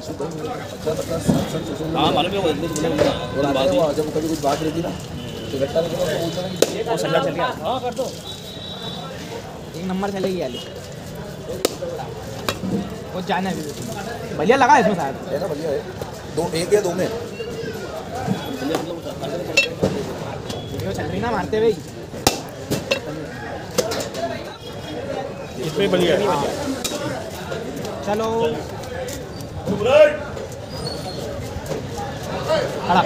हाँ मालूम है वो जब कभी कुछ बात रहती ना तो गट्टा वो सल्ला चल गया। हाँ कर दो 1 नंबर चलेगी यार वो जाना है बढ़िया लगा इसमें शायद है ना बढ़िया है 2 1 या 2 में वीडियो चल रही ना मारते हुए इसमें बढ़िया है। चलो खड़ा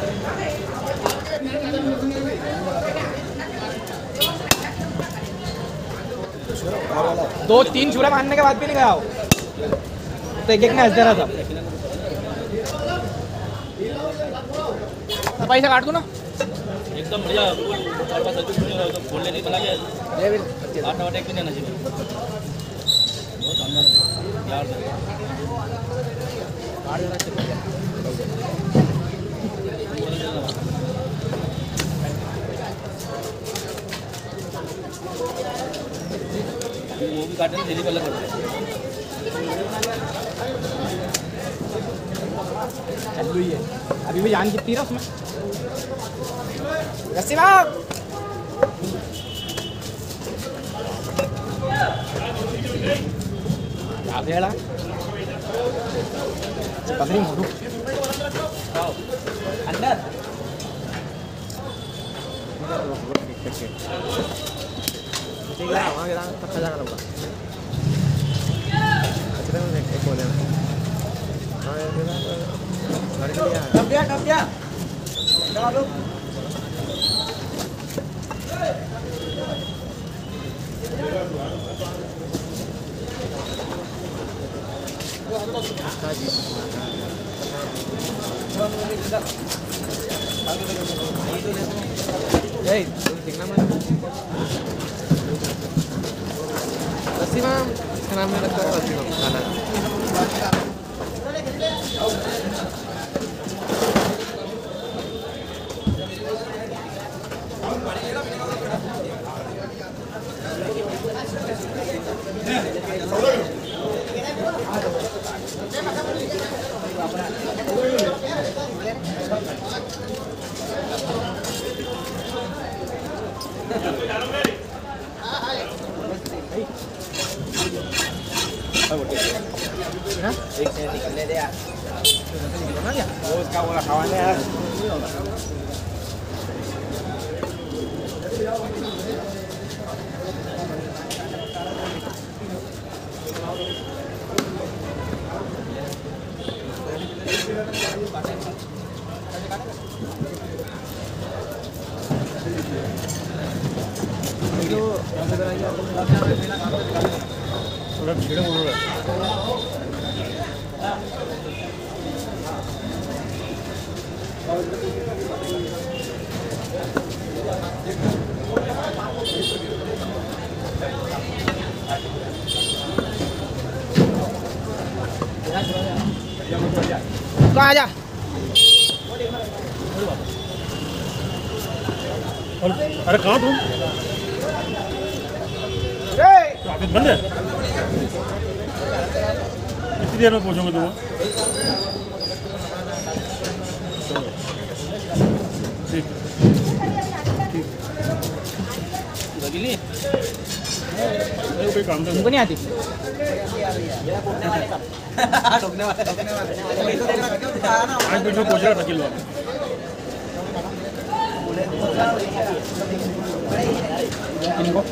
2-3 छुरा मारने के बाद भी नहीं गया हो तो एक ने हंस दे रहा था। पैसा काट दूँ ना एकदम बढ़िया खोलने नहीं बना गया 8 भी नहीं आना चाहिए यार वो भी काटने दिल्ली वाला करते हैं। चल रही है अभी भी जान कितनी है उसमें रस्सी बाग क्या पकड़ी मोड़ू अंदर कब दिया एक से निकलने दे यार वो उसका वो खावाने यार थोड़ा भीड़ हो रहा है तो आजा अरे कहाँ तुम ऑफिस बंद है कितनी देर में पहुँचोगे तुम ठीक लगी कोई काम तुमको नहीं आती ठोकने वाले आज बीच में पहुँच रहा वकील इनको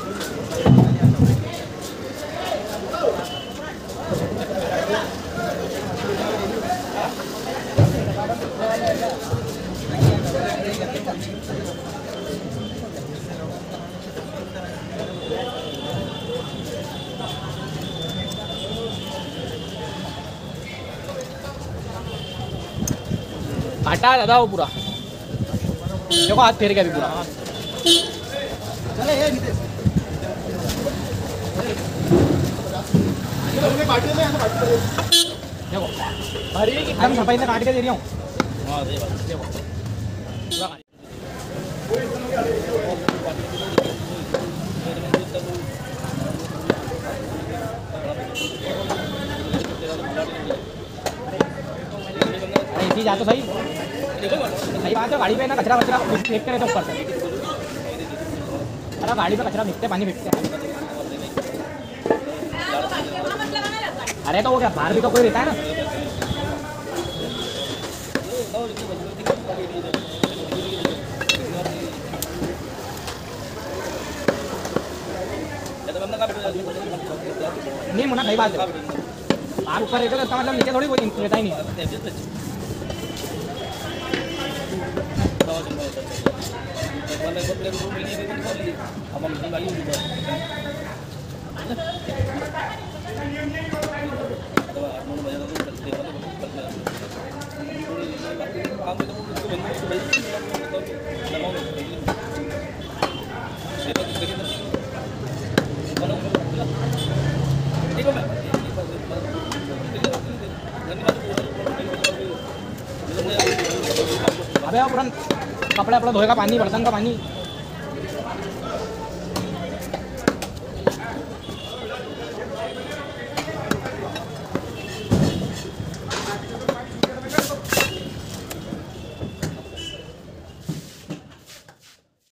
हटा दादा वो पूरा देखो हाथ फेर के अभी पूरा देखो अरे एकदम सफाई से काट के दे रही हूँ लगी जाए तो सही सही बात है। गाड़ी पे ना कचरा वचरा फेंकते रहते ऊपर से। अरे गाड़ी पे कचरा फेंकते पानी फेंकते। अरे तो वो क्या बाहर भी तो कोई रहता है ना। नहीं मुन्ना सही बात है। आप ऊपर रहते तो इसका मतलब नीचे थोड़ी कोई रहता ही नहीं। अबे पूरा कपड़ा अपना धोएगा पानी बर्तन का पानी